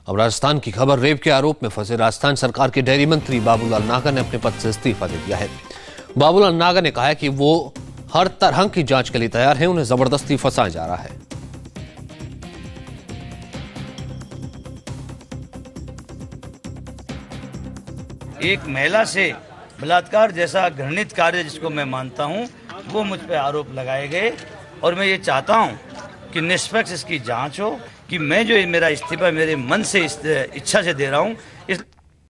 अब राजस्थान की खबर, रेप के आरोप में फंसे राजस्थान सरकार के डेयरी मंत्री बाबूलाल नागर ने अपने पद से इस्तीफा दे दिया है। बाबूलाल नागर ने कहा है कि वो हर तरह की जांच के लिए तैयार है, उन्हें जबरदस्ती फंसाया जा रहा है। एक महिला से बलात्कार जैसा घृणित कार्य जिसको मैं मानता हूं, वो मुझ पर आरोप लगाए गए और मैं ये चाहता हूं कि निष्पक्ष इसकी जांच हो कि मैं जो मेरा इस्तीफा मेरे मन से इच्छा से दे रहा हूं।